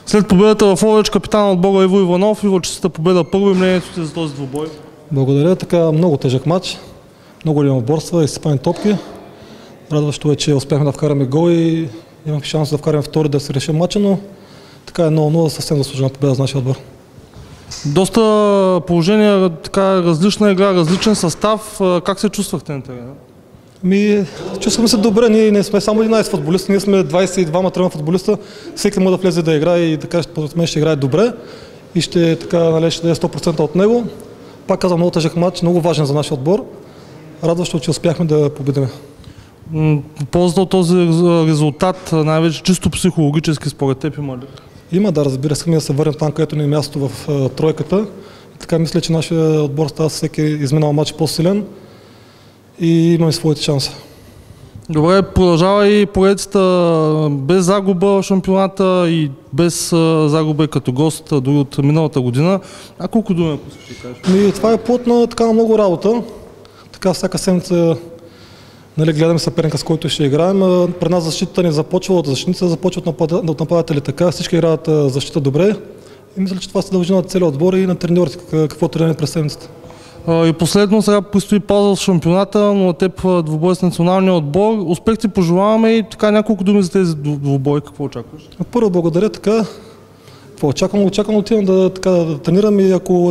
След победата в Ловеч, капитан на отбора Иво Иванов, Иво, честита победа, първо и мнението си за този двубой. Благодаря, така много тежък матч, много големи отборства, изсипани топки. Радващо е, че успяхме да вкараме гол и имам шанс да вкараме втори да се решим матча, но така е 0-0, съвсем заслужена победа за нашия отбор. Доста положение, така различна игра, различен състав. Как се чувствахте на терена? Чувстваме се добре, ние не сме само 11 футболисти, ние сме 22-3 футболиста, всеки може да влезе да играе и така според мен ще играе добре и ще даде 100% от него. Пак казвам, много тежък матч, много важен за нашия отбор. Радващо, че успяхме да победим. Полза от този резултат, най-вече чисто психологически, според теб има ли? Има, да, разбира се, да се върнем там, където ни е място в тройката. Така мисля, че нашия отбор става всеки изминал матч по-силен и имаме своите шанси. Добре, продължава и поредицата без загуба в шампионата и без загуба и като гост дори от миналата година. Колко думи, ако ще кажеш? Това е плод на много работа. Така всяка седмица гледаме съперника, с който ще играем. При нас защитата не започва от защитници, започва от нападатели. Така всички играят защита добре. И мисля, че това се дължи на целия отбор и на треньорите, какво тренираме през седмицата. И последно, сега предстои пауза в шампионата, но на теб двубой с националния отбор. Успех ти пожелаваме и така няколко думи за тези двубой. Какво очакваш? Първо благодаря. Така, какво очаквам? Очаквам отивам да тренирам и ако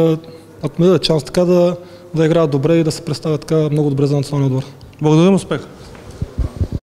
ми даде шанс да играя добре и да се представя така много добре за националния отбор. Благодарим, успех!